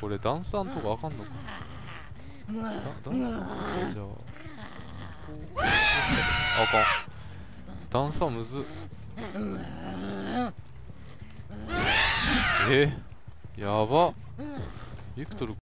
これ段差んとこあかんのかな。段差んじゃああかん。段差むずっ。やば。ビクトル